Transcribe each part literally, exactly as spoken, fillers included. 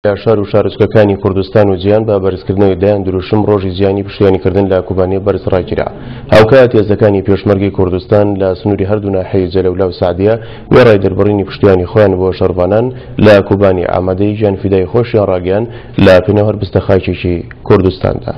شار و شارچکەکانی کوردستان و جیهان بە بەرزکردنەوەی دایان دروشم ڕۆژی جیهانی پشتیوانیکردن لە کوبانێ بەرز ڕاگیرا. هاوکات هێزەکانی پێشمەرگەی کوردستان لە سنووری هەردوو ناحیەی جەلەولا و سعدیە وێڕای دەربڕینی پشتیوانی خۆیان بۆ شەڕبانان لە کوبانی ئامادەی ژیانفیدای خۆشیان ڕاگەیان لە پێناو هەربستە خاکێکی کوردستاندا.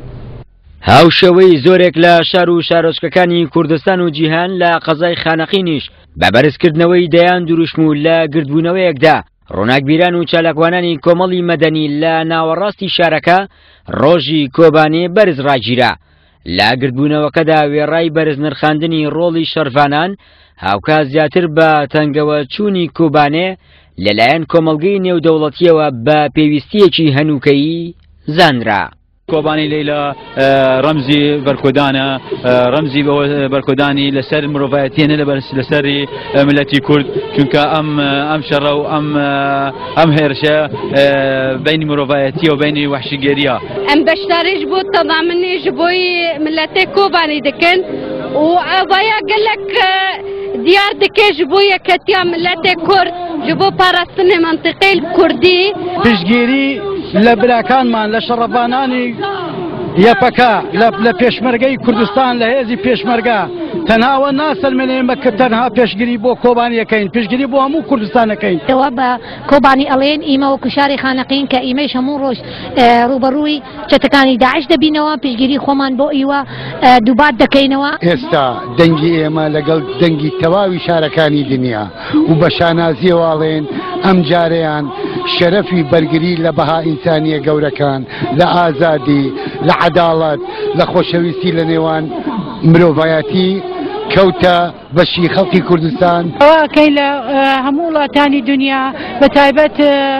هاوشەوەی زۆرێک لە شار و شارۆچکەکانی کوردستان و جیهان لە قەزای خانەقینیش بە بەرزکردنەوەی دەیان دروشم و لە گردبوونەوەیەکدا ڕۆناکبیران و چالاکوانانی کۆمەڵی مەدەنی لە ناوەڕاستی شارەکە ڕۆژی کۆبانێ بەرز ڕاگیرا. لە گردبوونەوەکەدا وێڕای بەرز نرخاندنی ڕۆڵی شەرڤانان هاوکات زیاتر بە تەنگەوە چوونی کوبانێ لەلایەن کۆمەڵگەی نێودەوڵەتیەوە بە پێویستیەکی هەنووکەیی زانرا. کۆبانی لەیلا ڕەمزی بەرکۆدانە، ڕەمزی بەرکۆدانی لەسەر مرۆڤایەتیانە لەسەر ملەتی کورد، چونکە ئەم ئەم شەڕە و ئەم ئەم هێرشە بینی مرۆڤایەتی و بینی وحشیگەریە. ئەم بەشداریش بۆ تەضامنیش بۆی ملەتێ کۆبانی دەکەن و ئەوەیە گەلک دیار دەکەش بۆ یەکەتیا ملەتێ کورد ji بۆ پاراستنی منتیقەی کوردی پشتگیری لە براکانمان لە شەڕەبانانی یەپەکە لە پێشمەرگەی کوردستان لە هێزی پێشمەرگە تەنهاوە ناسەلمێنێمە کە تەنها پێشگیری بۆ کۆبانیەکەین، پێشگیری بۆ هەموو کوردستانەکەین. ئێوە بە کۆبانی ئەڵێن ئیمە وەکو شاری خانەقین کە ئیمەش هەموو ڕۆژ ڕوبەڕووی چەتەکانی داعش دەبینەوە، پێشگیری خۆمان بۆ ئیوە دووبات دەکەینەوە. ئێستا دەنگی ئێمە لەگەڵ دەنگی تەواوی شارەکانی دنیا و بە شانازیەوەڵێن ئەم جارەیان شەرەفی بەرگری لە بەها ئینسانیە گەورەکان لە ئازادی، لە عەداڵەت، لە خۆشەویستی لە نێوان مرۆڤایەتی کەوتە بەشی خەڵکی کوردستان. ئەوەکەی لە هەموو وڵاتانی دنیا بە تایبەت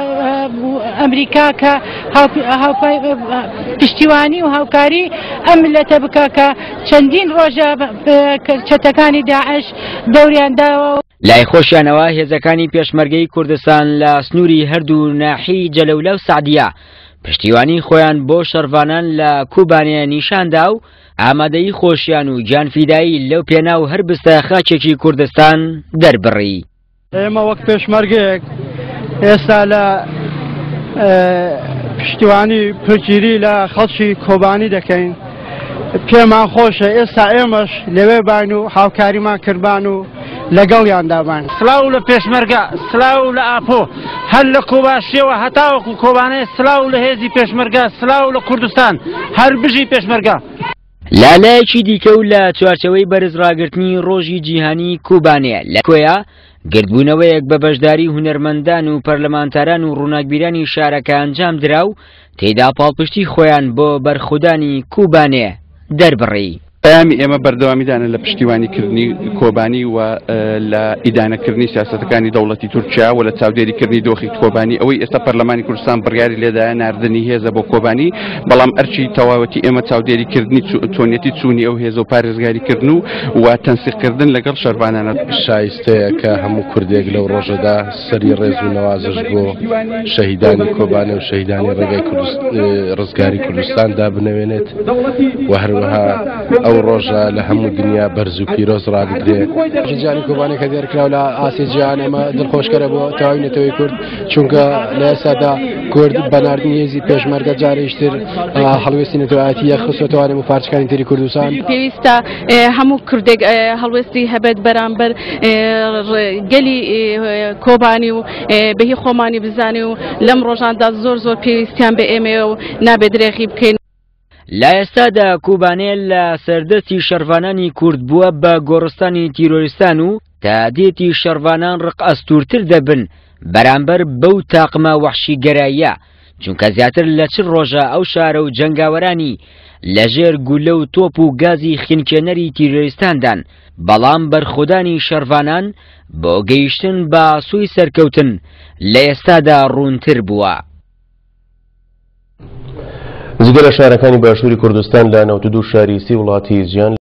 ئەمریکا کە پشتیوانی و هاوکاری ئەم ملەتە بکە کە چەندین ڕۆژە چەتەکانی داعش دەوریانداوە. لای خۆشیانەوە هێزەکانی پێشمەرگەی کوردستان لە سنووری هەردوو ناحی جەلەولا و سعدیە پشتیوانی خۆیان بۆ شەڕڤانان لە کوبانێ نیشاندا و ئامادەی خۆشیان و گیانفیدایی لەو پێناو هەربستە خاکێکی کوردستان دەربڕی. ئێمە وەک پێشمەرگەیەک ئێستا لە پشتیوانی پرگیری لە خەڵکی کۆبانی دەکەین. پێمان خۆشە ئێستا ئێمەش لەوێ باین و هاوکاریمان کردبان و لەگەڵیان دابان. سلااو لە پێشمەرگە، سلااو لە ئاپۆ، هەر لە کۆباشیەوە هەتاوەکو کۆبانەیە، سلااو لە هێزی پێشمەرگە، سلااو لە کوردستان، هەر بژی پێشمەرگە. لالایەکی دیکە و لە چوارچەوەی بەرزڕاگرتنی ڕۆژی جیهانی کوبانێ لە کۆیە گردبوونەوەیەک بە بەشداری هونەرمەندان و پەرلەمانتاران و ڕووناکبیرانی شارەکە ئەنجام درا و تێیدا پاڵپشتی خۆیان بۆ بەرخودانی کوبانێ دەربڕی. پەیامی ئێمە بەردەوامیدانە لە پشتیوانیکردنی کۆبانی و لە ئیدانەکردنی سیاسەتەکانی دەوڵەتی تورکیا و لە چاودێریکردنی دۆخی کۆبانی. ئەوەی ئێستا پەرلەمانی کوردستان بڕیاری لێدایە ناردنی هێزە بۆ کۆبانی، بەڵام ئەرچی تەواوەتی ئێمە چاودێریکردنی چۆنیەتی چوونی ئەو هێزە و پارێزگاریکردن و و تەنسیقکردن لەگەڵ شەرڤانانە. شایستەیە کە هەموو کوردێک لەو ڕۆژەدا سەری ڕێز و نەوازش بۆ شەهیدانی کۆبانە و شەهیدانی ڕێگای ڕزگاری کوردستان دابنەوێنێت و هەروەها ئەو ڕۆژە لە هەموو دنیا بەرز و پیرۆز ڕابدرێت. ژیانی کۆبانێک کە دێرکراو لە ئاسی جیهان ئێمە دڵخۆشکەرە بۆ تەواوی نەتەوەی کورد، چونکە لە ئێستادا کورد بە ناردنی هێزی پێشمەرگە جارێشتر هەڵوێستی نەتەوەیەتی خستوەتەوانی و پارچەکانی تری کوردستان. پێویستە هەموو کوردێک هەڵوێستی هەبێت بەرامبەر گەلی کۆبانی و بەهی خۆمانی بزانێ و لەم ڕۆژاندا زۆر زۆر پێویستیان بە ئێمە و نابێت درێغی بکەین. لە ئێستادا کوبانێ لە سەردەستی شەڕڤانانی کورد بووە بە گۆڕستانی تیرۆریستان و تا دێتی شەڕڤانان ڕق ئەستوورتر دەبن بەرامبەر بەو تاقمە وەحشیگەراییە، چونکە زیاتر لە چ ڕۆژە ئەو شارە و جەنگاوەرانی لەژێر گولە و تۆپ و گازی خینکێنەری تیرۆریستاندان، بەڵام بەرخودانی شەڕڤانان بۆ گەیشتن بە سووی سەرکەوتن لە ئێستادا ڕوونتر بووە. جگە لە شارەکانی باشووری کوردستان لە نەوت و دوو شاری سی وڵاتی جیهان